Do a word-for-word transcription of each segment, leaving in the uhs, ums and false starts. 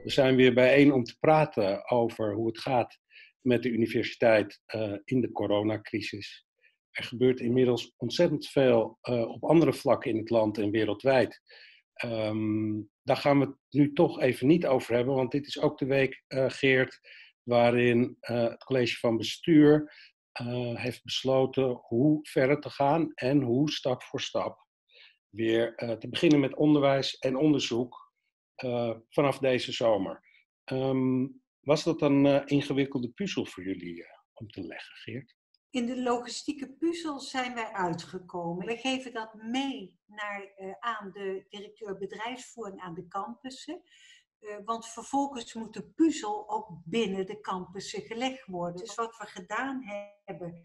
We zijn weer bijeen om te praten over hoe het gaat met de universiteit uh, in de coronacrisis. Er gebeurt inmiddels ontzettend veel uh, op andere vlakken in het land en wereldwijd. Um, daar gaan we het nu toch even niet over hebben, want dit is ook de week, uh, Geert, waarin uh, het college van bestuur uh, heeft besloten hoe verder te gaan en hoe stap voor stap weer uh, te beginnen met onderwijs en onderzoek uh, vanaf deze zomer. Um, was dat een uh, ingewikkelde puzzel voor jullie uh, om te leggen, Geert? In de logistieke puzzel zijn wij uitgekomen. We geven dat mee naar, uh, aan de directeur bedrijfsvoering aan de campussen. Uh, want vervolgens moet de puzzel ook binnen de campussen gelegd worden. Dus wat we gedaan hebben,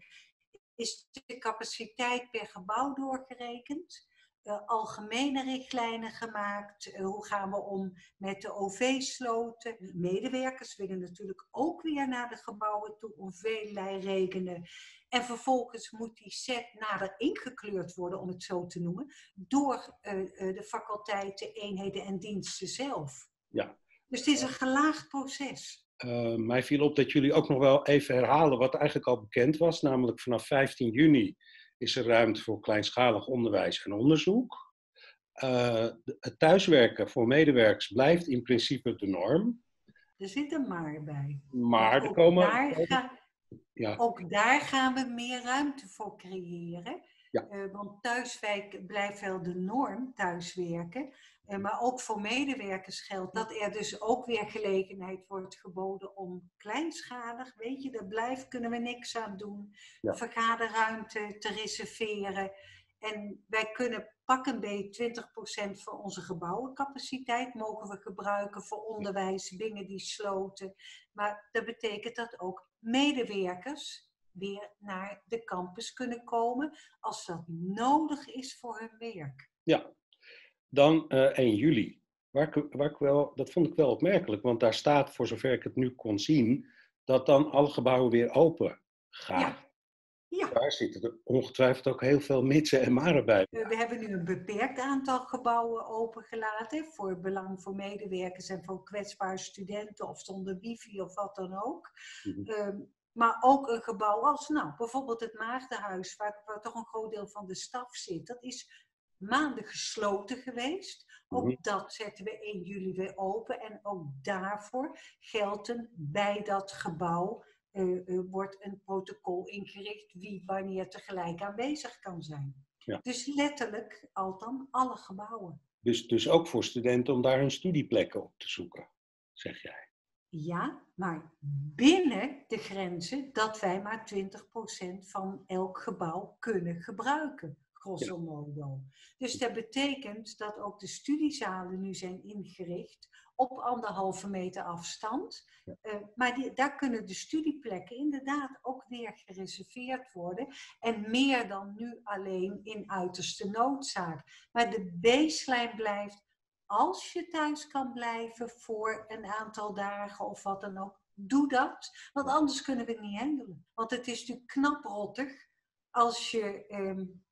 is de capaciteit per gebouw doorgerekend. Uh, algemene richtlijnen gemaakt. Uh, hoe gaan we om met de O V-sloten? Medewerkers willen natuurlijk ook weer naar de gebouwen toe om veelei redenen. En vervolgens moet die set nader ingekleurd worden, om het zo te noemen, door uh, uh, de faculteiten, eenheden en diensten zelf. Ja. Dus het is een gelaagd proces. Uh, mij viel op dat jullie ook nog wel even herhalen wat eigenlijk al bekend was. Namelijk vanaf vijftien juni is er ruimte voor kleinschalig onderwijs en onderzoek. Uh, het thuiswerken voor medewerkers blijft in principe de norm. Er zit een maar bij. Maar er komen... Daar ga, ja. Ook daar gaan we meer ruimte voor creëren. Ja. Uh, want thuiswerken blijft wel de norm, thuiswerken. Uh, maar ook voor medewerkers geldt dat er dus ook weer gelegenheid wordt geboden om kleinschalig, weet je, daar blijft, kunnen we niks aan doen, ja. vergaderruimte te reserveren. En wij kunnen pak een beetje twintig procent van onze gebouwencapaciteit mogen we gebruiken voor onderwijs binnen die sloten. Maar dat betekent dat ook medewerkers weer naar de campus kunnen komen als dat nodig is voor hun werk. Ja, dan uh, één juli. Waar ik, waar ik wel, dat vond ik wel opmerkelijk, want daar staat, voor zover ik het nu kon zien, dat dan alle gebouwen weer open gaan. Ja. Ja. Daar zitten er ongetwijfeld ook heel veel mitsen en maren bij. We hebben nu een beperkt aantal gebouwen opengelaten voor het belang voor medewerkers en voor kwetsbare studenten of zonder wifi of wat dan ook. Mm-hmm. Um, maar ook een gebouw als nou, bijvoorbeeld het Maagdenhuis, waar, waar toch een groot deel van de staf zit. Dat is maanden gesloten geweest. Ook mm-hmm. dat zetten we één juli weer open en ook daarvoor gelden bij dat gebouw. Uh, uh, wordt een protocol ingericht wie wanneer tegelijk aanwezig kan zijn. Ja. Dus letterlijk althans alle gebouwen. Dus, dus ook voor studenten om daar hun studieplekken op te zoeken, zeg jij? Ja, maar binnen de grenzen dat wij maar twintig procent van elk gebouw kunnen gebruiken, grosso modo. Ja. Dus dat betekent dat ook de studiezalen nu zijn ingericht op anderhalve meter afstand. Ja. Uh, maar die, daar kunnen de studieplekken inderdaad ook weer gereserveerd worden. En meer dan nu alleen in uiterste noodzaak. Maar de baseline blijft, als je thuis kan blijven voor een aantal dagen of wat dan ook, doe dat. Want anders kunnen we het niet handelen. Want het is natuurlijk knaprottig als je... Um,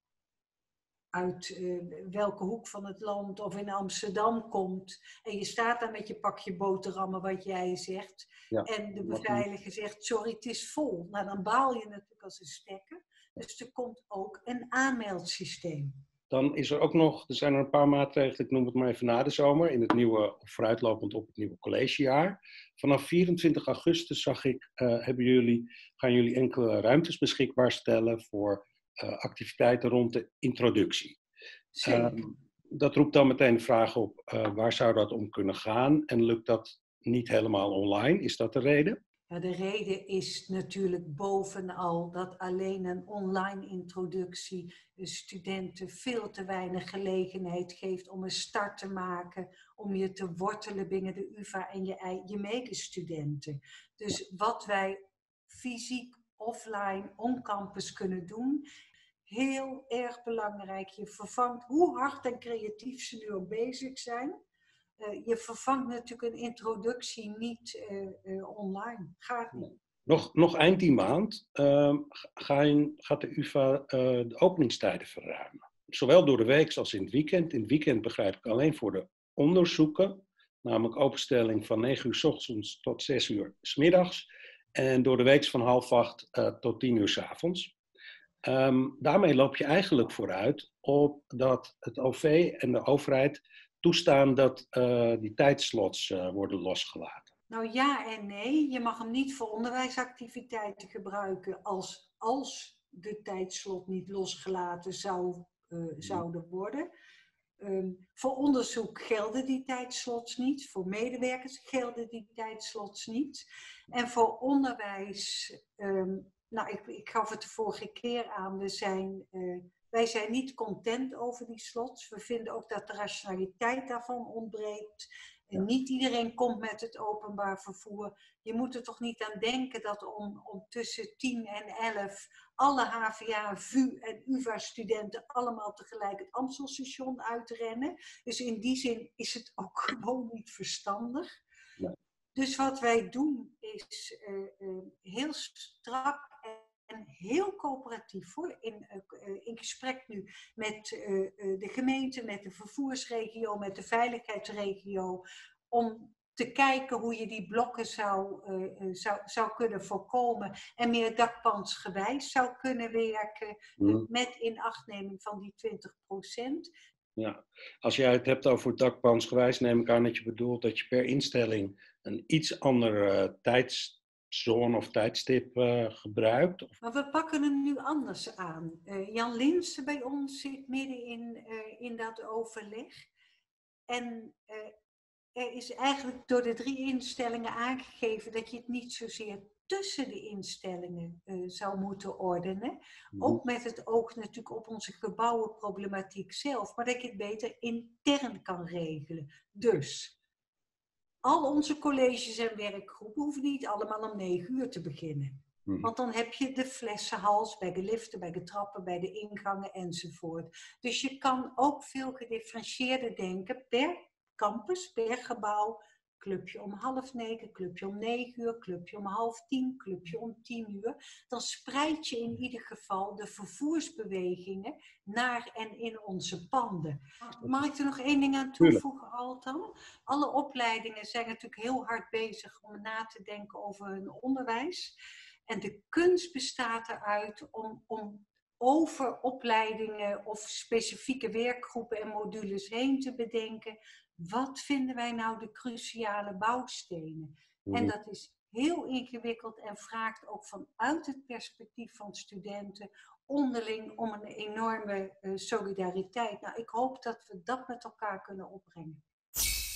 uit uh, welke hoek van het land of in Amsterdam komt. En je staat daar met je pakje boterhammen, wat jij zegt. Ja. En de beveiliger zegt, sorry, het is vol. Nou, dan baal je natuurlijk als een stekker. Dus er komt ook een aanmeldsysteem. Dan is er ook nog, er zijn er een paar maatregelen, ik noem het maar even na de zomer, in het nieuwe, of vooruitlopend op het nieuwe collegejaar. Vanaf vierentwintig augustus zag ik, uh, hebben jullie, gaan jullie enkele ruimtes beschikbaar stellen voor Uh, activiteiten rond de introductie. Uh, dat roept dan meteen de vraag op, uh, waar zou dat om kunnen gaan? En lukt dat niet helemaal online? Is dat de reden? Ja, de reden is natuurlijk bovenal dat alleen een online introductie de studenten veel te weinig gelegenheid geeft om een start te maken, om je te wortelen binnen de U vA en je, je medestudenten. Dus wat wij fysiek offline, on-campus kunnen doen. Heel erg belangrijk. Je vervangt, hoe hard en creatief ze nu ook bezig zijn. Uh, je vervangt natuurlijk een introductie niet uh, uh, online. Gaat niet. Nog, nog eind die maand uh, ga je, gaat de U vA uh, de openingstijden verruimen. Zowel door de week als in het weekend. In het weekend begrijp ik alleen voor de onderzoeken. Namelijk openstelling van negen uur 's ochtends tot zes uur 's middags. En door de week van half acht uh, tot tien uur 's avonds. Um, daarmee loop je eigenlijk vooruit op dat het O V en de overheid toestaan dat uh, die tijdslots uh, worden losgelaten. Nou ja en nee. Je mag hem niet voor onderwijsactiviteiten gebruiken als, als de tijdslot niet losgelaten zou, uh, zouden worden. Um, voor onderzoek gelden die tijdslots niet. Voor medewerkers gelden die tijdslots niet. En voor onderwijs, um, nou ik, ik gaf het de vorige keer aan, we zijn, uh, wij zijn niet content over die slots. We vinden ook dat de rationaliteit daarvan ontbreekt. En niet iedereen komt met het openbaar vervoer. Je moet er toch niet aan denken dat om, om tussen tien en elf alle H V A, V U en U vA studenten allemaal tegelijk het Amstelstation uitrennen. Dus in die zin is het ook gewoon niet verstandig. Ja. Dus wat wij doen is uh, uh, heel strak en heel coöperatief hoor. In, uh, in gesprek nu met uh, uh, de gemeente, met de vervoersregio, met de veiligheidsregio. Om te kijken hoe je die blokken zou, uh, zou, zou kunnen voorkomen. En meer dakpansgewijs zou kunnen werken. Mm. Met inachtneming van die twintig procent. Ja, als jij het hebt over dakpansgewijs, neem ik aan dat je bedoelt dat je per instelling een iets andere uh, tijdszone of tijdstip uh, gebruikt. Of... Maar we pakken hem nu anders aan. Uh, Jan Linssen bij ons zit midden in, uh, in dat overleg. En uh, er is eigenlijk door de drie instellingen aangegeven dat je het niet zozeer tussen de instellingen uh, zou moeten ordenen. Mm. Ook met het oog natuurlijk op onze gebouwenproblematiek zelf. Maar dat je het beter intern kan regelen. Dus... Al onze colleges en werkgroepen hoeven niet allemaal om negen uur te beginnen. Mm. Want dan heb je de flessenhals bij de liften, bij de trappen, bij de ingangen enzovoort. Dus je kan ook veel gedifferentieerder denken per campus, per gebouw. Clubje om half negen, clubje om negen uur, clubje om half tien, clubje om tien uur. Dan spreid je in ieder geval de vervoersbewegingen naar en in onze panden. Mag ik er nog één ding aan toevoegen, Altan? Alle opleidingen zijn natuurlijk heel hard bezig om na te denken over hun onderwijs. En de kunst bestaat eruit om, om over opleidingen of specifieke werkgroepen en modules heen te bedenken. Wat vinden wij nou de cruciale bouwstenen? Mm. En dat is heel ingewikkeld en vraagt ook vanuit het perspectief van studenten onderling om een enorme uh, solidariteit. Nou, ik hoop dat we dat met elkaar kunnen opbrengen.